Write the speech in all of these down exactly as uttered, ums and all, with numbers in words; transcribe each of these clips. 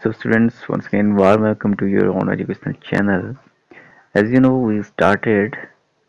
So students, once again, warm welcome to your own educational channel. As you know, we started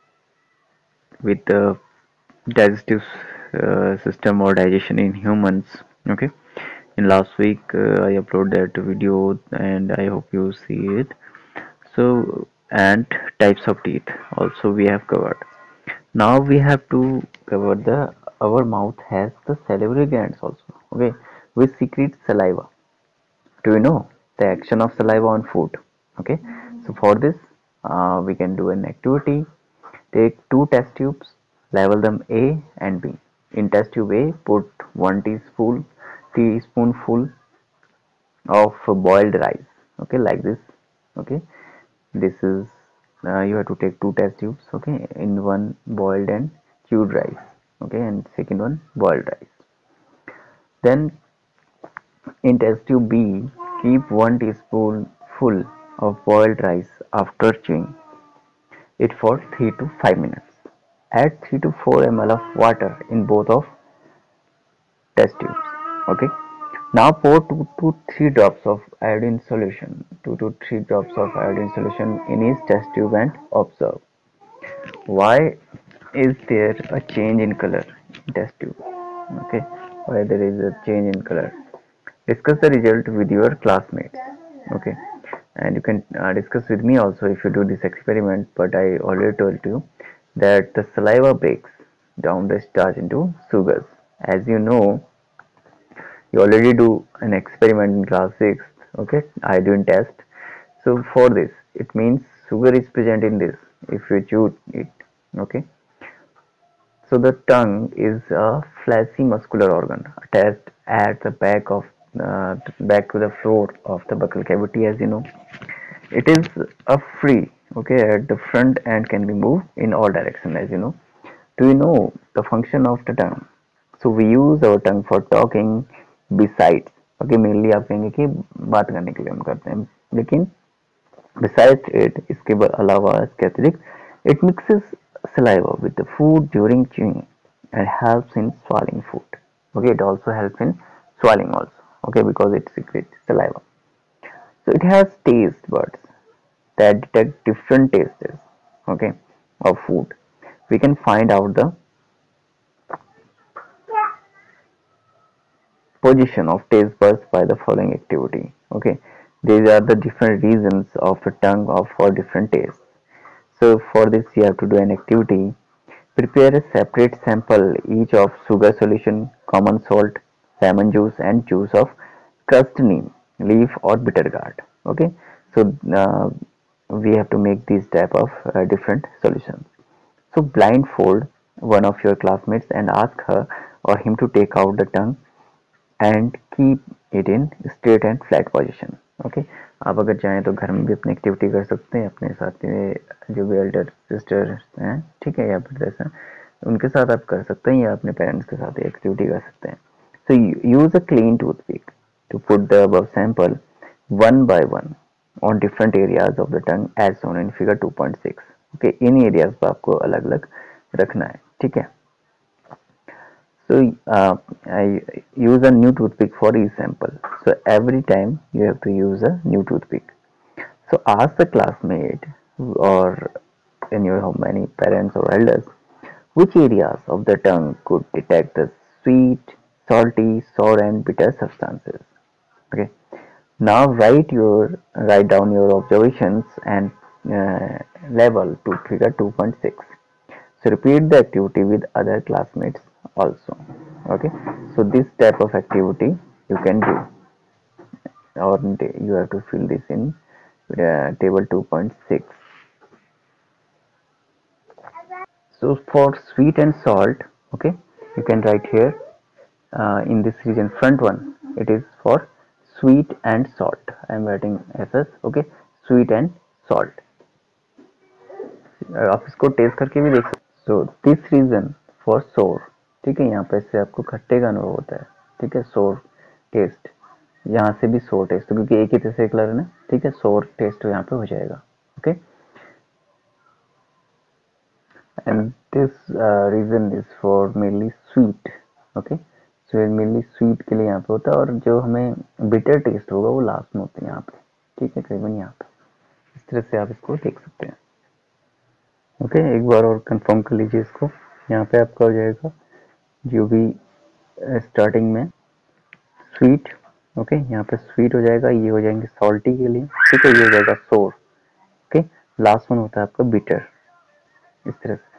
with the digestive uh, system or digestion in humans. Okay, in last week uh, I uploaded that video, and I hope you see it. So, and types of teeth also we have covered. Now we have to cover the our mouth has the salivary glands also. Okay, which secrete saliva. Do you know the action of saliva on food? Okay, so for this, uh, we can do an activity. Take two test tubes, label them A and B. In test tube A, put one teaspoon teaspoonful of boiled rice. Okay, like this. Okay, this is uh, you have to take two test tubes. Okay, in one boiled and chewed rice. Okay, and second one boiled rice. Then in test tube B, keep one teaspoonful of boiled rice after chewing it for three to five minutes. Add three to four milliliters of water in both of test tubes. Okay. Now pour two to three drops of iodine solution, two to three drops of iodine solution in each test tube and observe. Why is there a change in color in test tube? Okay. Why there is a change in color? Discuss the result with your classmates. Okay, and you can uh, discuss with me also if you do this experiment, but I already told you that the saliva breaks down the starch into sugars. As you know, you already do an experiment in class six. Okay, iodine test. So for this it means sugar is present in this if you chew it. Okay, so the tongue is a fleshy muscular organ attached at the back of uh, back to the floor of the buccal cavity. As you know, it is a free, okay, at the front and can be moved in all directions. As you know, do you know the function of the tongue? So we use our tongue for talking besides. Okay, mainly आप कहेंगे कि बात करने के लिए हम करते हैं, लेकिन besides it, इसके अलावा इसके अतिरिक्त it mixes saliva with the food during chewing and helps in swallowing food. Okay, it also helps in swallowing also. Okay, because it secretes saliva. So it has taste buds that detect different tastes. Okay, of food. We can find out the position of taste buds by the following activity. Okay, these are the different regions of the tongue of for different tastes. So for this you have to do an activity. Prepare a separate sample each of sugar solution, common salt, lemon juice and juice of crust neem, leaf or bitter gourd. Okay, so uh, we have to make these type of uh, different solutions. So blindfold one of your classmates and ask her or him to take out the tongue and keep it in straight and flat position. Okay, आप अगर चाहें तो घर में भी अपनी activity कर सकते हैं अपने साथ में जो भी एल्डर सिस्टर हैं, ठीक है, या फिर ऐसा उनके साथ आप कर सकते हैं या अपने पेरेंट्स के साथ एक्टिविटी कर सकते हैं. So use a clean toothpick to put the above sample one by one on different areas of the tongue as shown in figure two point six. Okay, इन एरियाज पर आपको अलग अलग रखना है, ठीक है. So uh, I use a new toothpick for each sample. So every time you have to use a new toothpick. So ask the classmate or in your how many parents or elders which areas of the tongue could detect the sweet, salty, sour and bitter substances. Okay. Now write your write down your observations and uh, label to figure two point six. So repeat the activity with other classmates also. Okay, so this type of activity you can do, or you have to fill this in uh, table two point six. So for sweet and salt, okay, you can write here uh, in this region front one, it is for sweet and salt. I am writing S S. Okay, sweet and salt. आप इसको test करके भी देख सकते. So this reason for सोर, ठीक है, यहाँ पे से आपको खट्टे का अनुभव होता है, ठीक है, सोर टेस्ट, यहाँ से भी सोर टेस्ट, क्योंकि एक ही तरह से कलर है ना, ठीक है, सोर टेस्ट यहाँ पे हो जाएगा. Okay, and this region is for mainly sweet. Okay, mainly sweet के लिए यहाँ पे होता है, और जो हमें बिटर टेस्ट होगा वो लास्ट में होता है यहाँ पे, ठीक है, करीबन यहाँ पे। इस तरह से आप इसको देख सकते हैं। ओके, एक बार और कंफर्म कर लीजिए इसको। यहाँ पे आपका हो जाएगा जो भी स्टार्टिंग में स्वीट, ओके, यहाँ पे स्वीट हो जाएगा, ये हो जाएंगे सॉल्टी के लिए, ठीक है, ये हो जाएगा सोर, ओके, लास्ट वन होता है आपका बिटर, इस तरह से।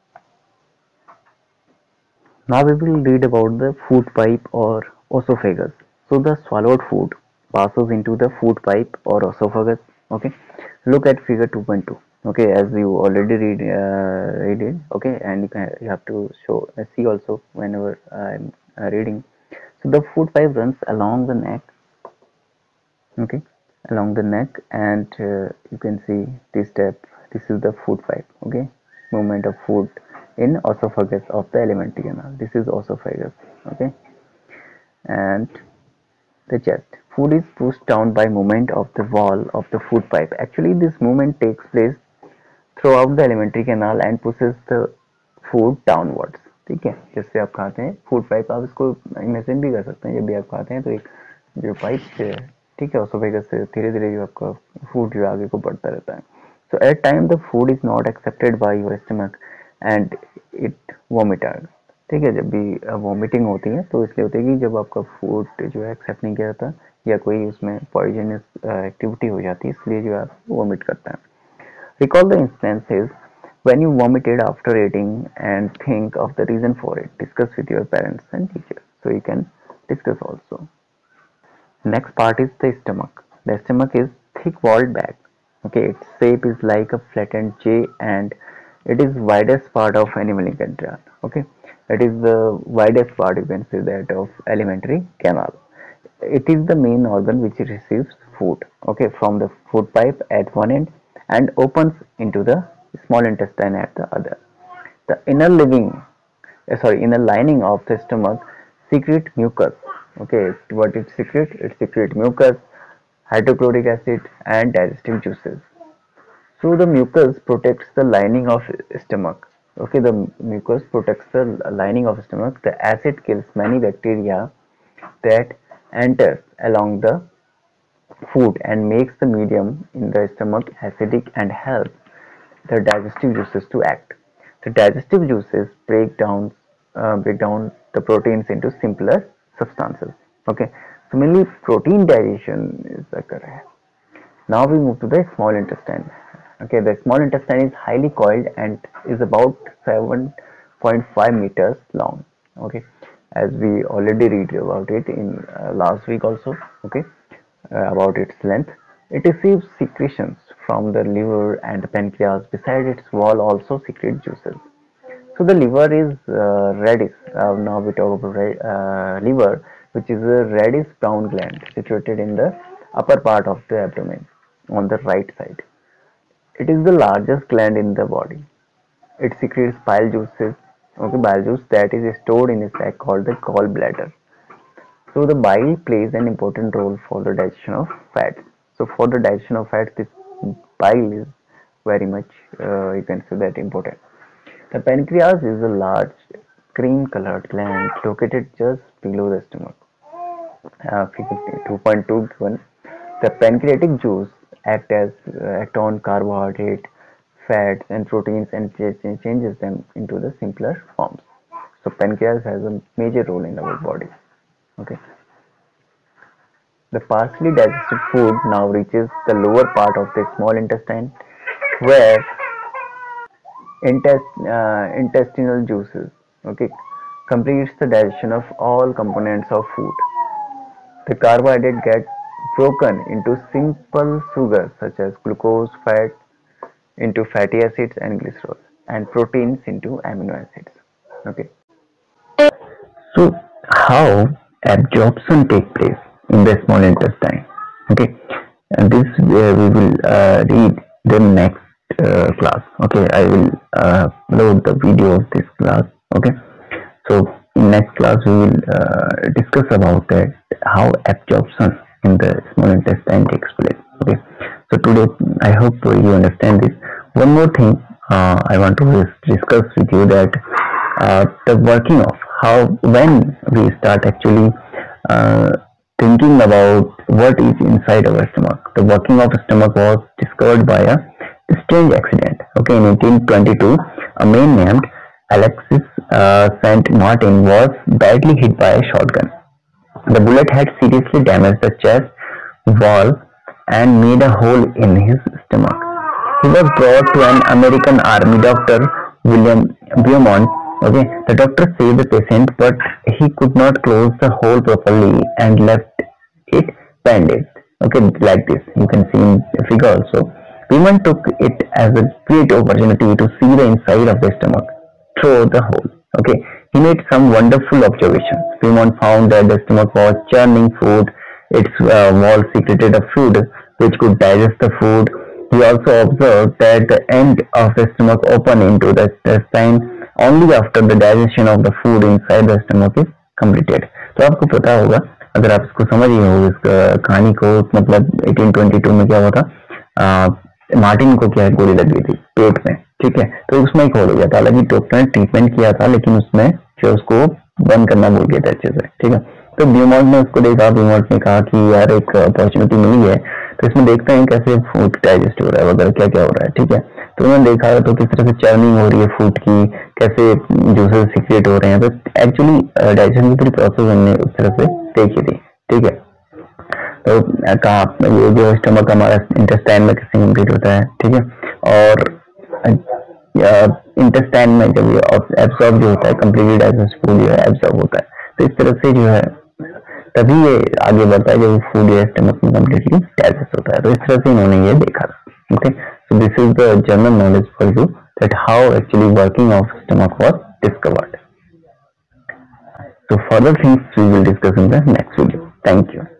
Now we will read about the food pipe or esophagus. So the swallowed food passes into the food pipe or esophagus. Okay, look at figure two point two. Okay, as you already read uh, read it. Okay, and you can you have to show uh, see also whenever I'm uh, reading. So the food pipe runs along the neck. Okay, along the neck, and uh, you can see this step. This is the food pipe. Okay, movement of food in esophagus of the alimentary canal. This is esophagus. Okay, and the chest. Food is pushed down by movement of the wall of the food pipe. Actually, this movement takes place throughout the alimentary canal and pushes the food downwards. ठीक है, जैसे आप खाते हैं food pipe, आप इसको imagine भी कर सकते हैं। जब भी आप खाते हैं तो एक जो पाइप से, ठीक है, एसोफेगस से धीरे धीरे जो आपका फूड जो आगे को बढ़ता रहता है। So at time the food is not accepted by your stomach and it vomited. ठीक है, जब भी वॉमिटिंग होती है तो इसलिए होती है कि जब आपका फूड जो है एक्सेप्ट नहीं किया जाता या कोई उसमें पॉइजनस एक्टिविटी हो जाती है, इसलिए जो है वॉमिट करता है। Recall the instances when you vomited after eating and think of the reason for it. Discuss with your parents and teachers. So you can discuss also. Next part is the stomach. The stomach is thick-walled bag. Okay, its shape is like a flattened J and it is widest part of animal canal. Okay, it is the widest part, you can say that, of alimentary canal. It is the main organ which receives food, okay, from the food pipe at one end and opens into the small intestine at the other. The inner living, uh, sorry, inner lining of the stomach secrete mucus. Okay, what it secrete? It secrete mucus, hydrochloric acid, and digestive juices. So the mucus protects the lining of stomach. Okay, the mucus protects the lining of stomach. The acid kills many bacteria that enters along the food and makes the medium in the stomach acidic and helps the digestive juices to act. The digestive juices break down uh, break down the proteins into simpler substances. Okay, so mainly protein digestion is occur. Now we move to the small intestine. Okay, the small intestine is highly coiled and is about seven point five meters long. Okay, as we already read about it in uh, last week also. Okay, uh, about its length. It receives secretions from the liver and the pancreas. Beside its wall also secrete juices. So the liver is uh, reddish. Uh, now we talk about red, uh, liver, which is a reddish brown gland situated in the upper part of the abdomen on the right side. It is the largest gland in the body. It secretes bile juices, okay, bile juice that is stored in a sac called the gallbladder. So the bile plays an important role for the digestion of fats. So for the digestion of fats, this bile is very much, uh, you can say that, important. The pancreas is a large cream-colored gland located just below the stomach. Uh, figure two point two given. The pancreatic juice act as uh, act on carbohydrate, fats, and proteins and changes them into the simpler forms. So pancreas has a major role in our body. Okay. The partially digested food now reaches the lower part of the small intestine, where intest, uh, intestinal juices, okay, completes the digestion of all components of food. The carbohydrate get broken into simple sugars such as glucose, fat into fatty acids and glycerol, and proteins into amino acids. Okay. So how absorption take place in the small intestine? Okay, and this uh, we will uh, read the next uh, class. Okay, I will uh, load the video of this class. Okay, so in next class we will uh, discuss about that how absorption in the small intestine takes place. Okay, so today I hope you understand this. One more thing uh, I want to discuss with you, that uh, the working of how when we start actually uh, thinking about what is inside our stomach. The working of the stomach was discovered by a strange accident. Okay, in eighteen twenty-two, a man named Alexis uh, Saint Martin was badly hit by a shotgun. The bullet had seriously damaged the chest wall and made a hole in his stomach. He was brought to an American Army doctor, William Beaumont. Okay, the doctor saved the patient, but he could not close the hole properly and left it bandaged. Okay, like this. You can see in the figure also. Beaumont took it as a great opportunity to see the inside of the stomach through the hole. Okay, he made some wonderful observations. Beaumont found that the stomach was churning food. Its uh, wall secreted a fluid which could digest the food. He also observed that the end of the stomach opened into the intestine only after the digestion of the food inside the stomach is completed. तो आपको पता होगा, अगर आप इसको समझ गए हो इस कहानी को, मतलब eighteen twenty-two में क्या हुआ था, आ, मार्टिन को क्या गोली लग गई थी पेट में, ठीक है, तो उसमें एक होल हो गया था। हालांकि डॉक्टर ने ट्रीटमेंट किया था लेकिन उसमें जो उसको बंद करना भूल गया था अच्छे से, ठीक है। तो ब्यूमॉन्ट ने उसको देखा, ब्यूमॉन्ट ने कहा कि यार एक अपॉर्चुनिटी मिली है, तो इसमें देखते हैं कैसे फूड डाइजेस्ट हो रहा है वगैरह, क्या क्या हो रहा है, ठीक है। तो उन्होंने देखा तो किस तरह से चर्निंग हो रही है फूड की, कैसे जूसेस सीक्रेट हो रहे हैं, तो एक्चुअली डाइजेशन की पूरी प्रोसेस हमने उस तरह से देखी थी, ठीक है। तो कहा ये जो स्टमक हमारा इंटेस्टाइन में कैसे कंप्लीट होता है, ठीक है, और इंटेस्टाइन में जब ये एब्सॉर्ब जो होता है कंप्लीटली डाइजेस्ट फूड जो है एब्सॉर्ब होता है, तो इस तरह से जो है तभी ये आगे बढ़ता है जब फूड या स्टमक में कंप्लीटली डाइजेस्ट होता है। तो इस तरह से इन्होंने ये देखा था। Okay, so this is the general knowledge for you that how actually working of stomach was discovered. So further things we will discuss in the next video. Thank you.